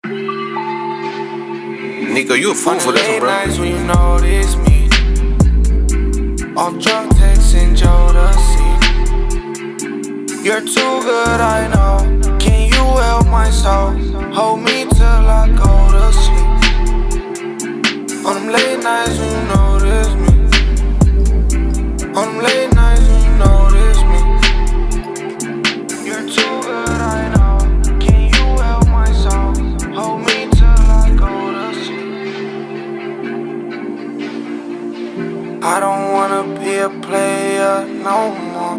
Nico, you a fool for this one, bro. Nights when you notice me, off drunk texting Jodeci. You're too good, I know. Can you help my soul? Hold me till I go to sleep. On them late nights when you notice me. On them late nights when you notice me. You're too good, I know. Can you help my soul? Hold me till I go to sleep. I don't wanna be a player no more.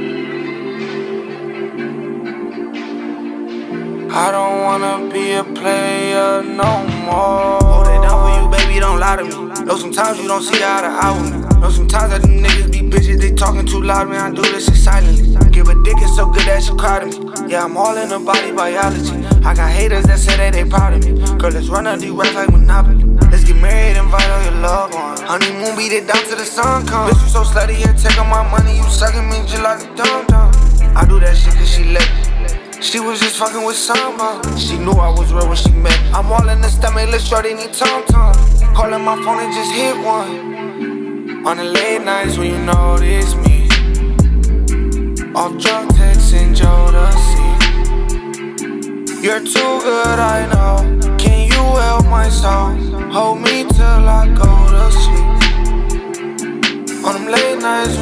I don't wanna be a player no more. Hold it down for you, baby, don't lie to me. Know sometimes you don't see eye to eye with me. Know sometimes that them niggas be bitches, they talking too loud, man, I do this shit silently. Give a dick, it's so good that she cry to me. Yeah, I'm all in the body biology. I got haters that say that they proud of me. Girl, let's run up these racks like Monopoly. Let's get married, invite all your loved ones. Honeymoon, beat it down till the sun comes. Bitch, you so slutty, yeah, take all my money, you sucking me just like a dum-dum. I do that shit cause she let me. She was just fucking with someone. She knew I was real when she met me. I'm all in the stomach, little shorty need tom-tom. Calling my phone and just hit one. On the late nights when you notice me, off drunk texting Jodeci. You're too good, I know. Can you help my soul? Hold me till I go to sleep. On them late nights